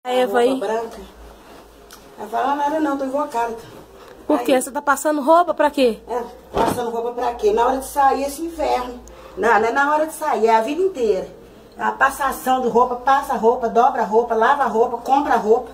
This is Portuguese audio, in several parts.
A Eva aí. Branca. Não fala nada não, tô invocada. Por quê? Você tá passando roupa pra quê? É, passando roupa pra quê? Na hora de sair esse inferno. Não, não é na hora de sair, é a vida inteira. A passação de roupa, passa roupa, dobra roupa, lava roupa, compra roupa.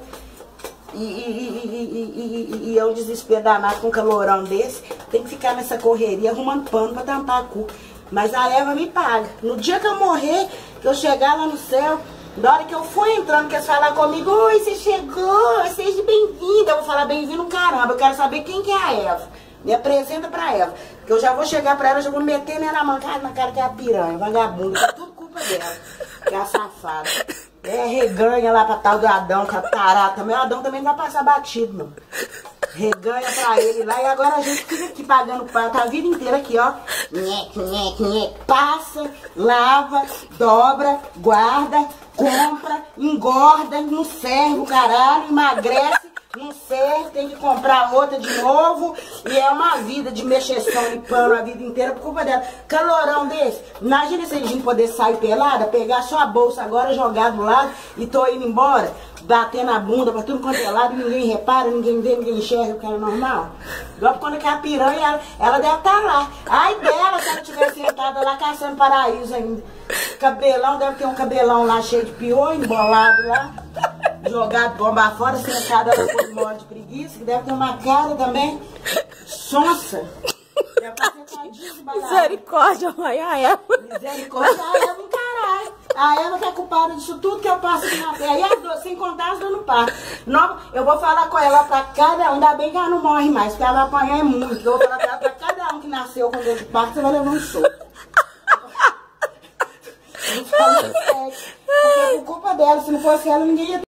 E é um desespero danado com um calorão desse. Tem que ficar nessa correria arrumando pano pra tampar a cu. Mas a Eva me paga. No dia que eu morrer, que eu chegar lá no céu, na hora que eu for entrando, que eles falar comigo, oi, você chegou, seja bem-vinda. Eu vou falar bem-vindo, caramba. Eu quero saber quem que é a Eva. Me apresenta pra Eva. Que eu já vou chegar pra ela, já vou meter nela na cara que é a piranha, vagabunda. É tudo culpa dela. Que é a safada. É reganha lá pra tal do Adão, catarata também. O Adão também não vai passar batido, não. Reganha pra ele lá. E agora a gente fica aqui pagando pato a vida inteira aqui, ó. Nhec, nhec, nhec. Passa, lava, dobra, guarda, compra, engorda, não serve o caralho, emagrece. Não serve, tem que comprar outra de novo. E é uma vida de mexeção e pano a vida inteira por culpa dela. Calorão desse. Imagina se a gente poder sair pelada, pegar só a bolsa agora, jogar do lado e tô indo embora, batendo a bunda pra tudo quanto é lado, ninguém repara, ninguém vê, ninguém enxerga o que é normal. Igual quando que a piranha, ela deve estar lá. Ai dela, se ela estiver sentada lá caçando paraíso ainda. Cabelão, deve ter um cabelão lá cheio de pior, embolado lá. Jogado bomba fora, sentada lá com mole de preguiça, que deve ter uma cara também sonsa. Deve estar sentadinha de balada. Misericórdia, mãe, a Eva. Misericórdia, a Eva, caralho. A Eva que é culpada disso tudo que eu passo aqui na terra. E as duas, sem contar as dando parto. Eu vou falar com ela pra cada um, ainda bem que ela não morre mais, porque ela vai apanhar muito. Eu vou falar pra ela pra cada um que nasceu com dor de parto, você vai levar um soco. Eu falo sério. Porque por culpa dela, se não fosse ela, ninguém ia